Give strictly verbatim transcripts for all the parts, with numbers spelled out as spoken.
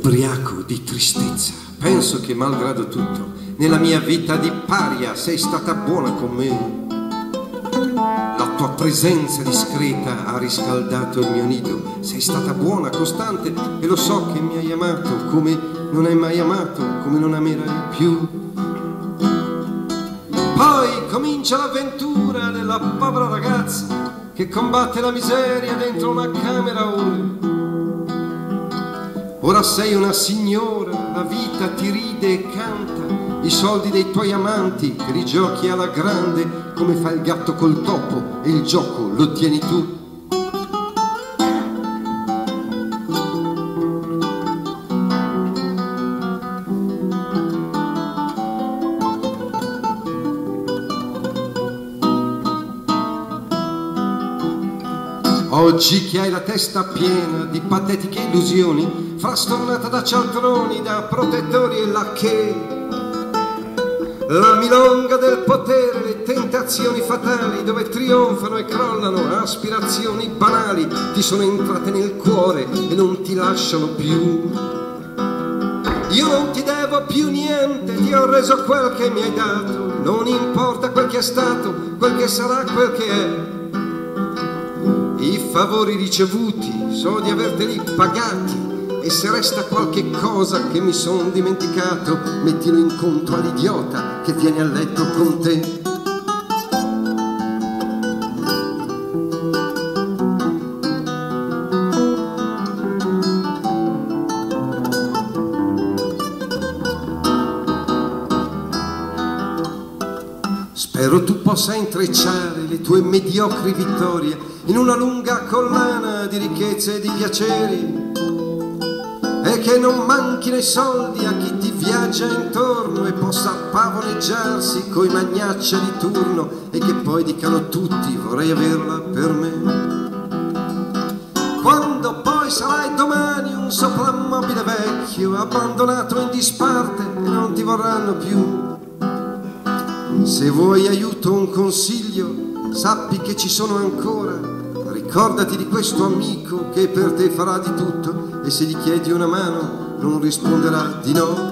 ubriaco di tristezza. Penso che malgrado tutto, nella mia vita di paria sei stata buona con me. La tua presenza discreta ha riscaldato il mio nido. Sei stata buona, costante, e lo so che mi hai amato come non hai mai amato, come non amerai più. Poi comincia l'avventura della povera ragazza che combatte la miseria dentro una camera ore. Ora sei una signora, la vita ti ride e canta, i soldi dei tuoi amanti che li giochi alla grande, come fa il gatto col topo, e il gioco lo tieni tu. Oggi che hai la testa piena di patetiche illusioni, frastornata da cialtroni, da protettori e lacchè, la milonga del potere, le tentazioni fatali, dove trionfano e crollano aspirazioni banali, ti sono entrate nel cuore e non ti lasciano più. Io non ti devo più niente, ti ho reso quel che mi hai dato, non importa quel che è stato, quel che sarà, quel che è. I favori ricevuti so di averteli pagati, e se resta qualche cosa che mi son dimenticato, mettilo in conto all'idiota che viene a letto con te. Spero tu possa intrecciare le tue mediocri vittorie in una lunga collana di ricchezze e di piaceri, e che non manchino i soldi a chi ti viaggia intorno e possa pavoneggiarsi coi magnaccia di turno, e che poi dicano tutti vorrei averla per me. Quando poi sarai domani un soprammobile vecchio, abbandonato in disparte, e non ti vorranno più. Se vuoi aiuto o un consiglio, sappi che ci sono ancora. Ricordati di questo amico che per te farà di tutto, e se gli chiedi una mano non risponderà di no.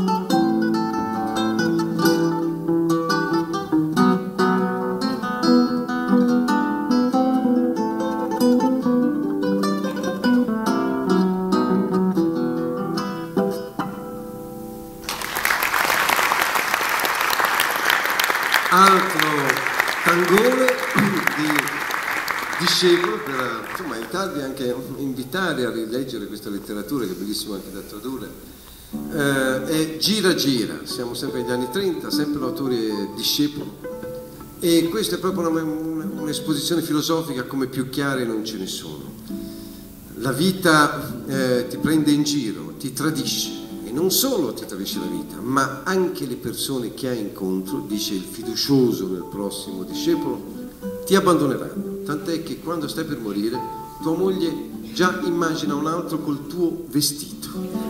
Altro tangone di discepolo per, insomma, aiutarvi anche a invitare a rileggere questa letteratura che è bellissima anche da tradurre. Eh, è Gira Gira, siamo sempre negli anni trenta, sempre l'autore è discepolo, e questa è proprio un'esposizione filosofica come più chiare non ce ne sono. La vita eh, ti prende in giro, ti tradisce. Non solo ti tradisce la vita, ma anche le persone che hai incontro, dice il fiducioso nel prossimo discepolo, ti abbandoneranno. Tant'è che quando stai per morire, tua moglie già immagina un altro col tuo vestito.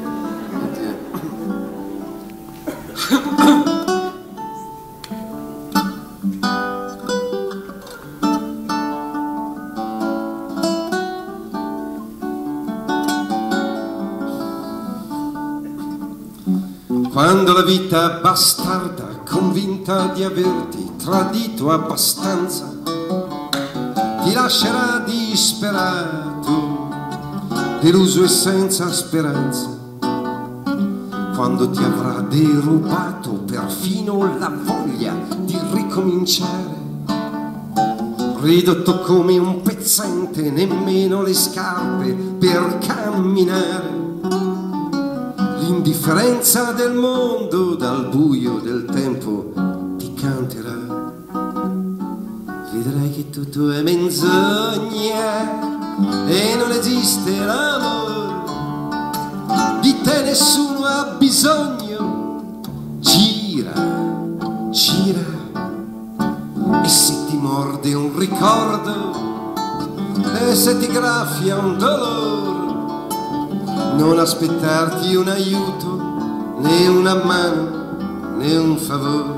Quando la vita bastarda, convinta di averti tradito abbastanza, ti lascerà disperato, deluso e senza speranza, quando ti avrà derubato perfino la voglia di ricominciare, ridotto come un pezzente, nemmeno le scarpe per camminare. L'indifferenza del mondo dal buio del tempo ti canterà. Vedrai che tutto è menzogna e non esiste l'amore. Di te nessuno ha bisogno. Gira, gira, e se ti morde un ricordo, e se ti graffia un dolore, non aspettarti un aiuto, né una mano, né un favore.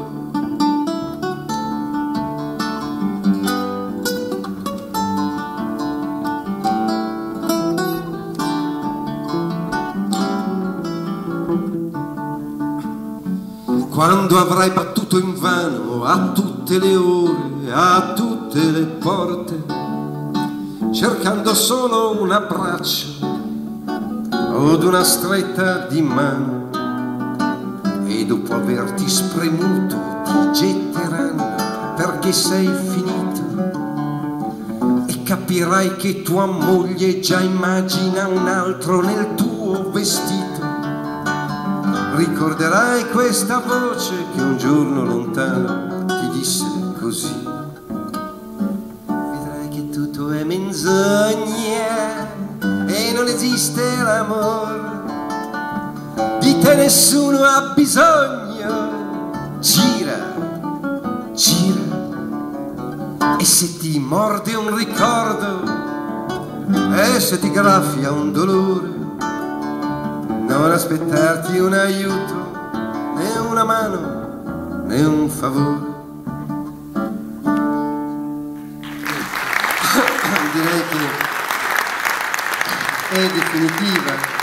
quando avrai battuto invano a tutte le ore, a tutte le porte, cercando solo un abbraccio od una stretta di mano, e dopo averti spremuto ti getteranno perché sei finito, e capirai che tua moglie già immagina un altro nel tuo vestito. Ricorderai questa voce che un giorno lontano ti disse così: vedrai che tutto è menzogna e non esiste l'amore, di te nessuno ha bisogno, gira, gira, e se ti morde un ricordo e se ti graffia un dolore, non aspettarti un aiuto, né una mano, né un favore. Direi che è definitiva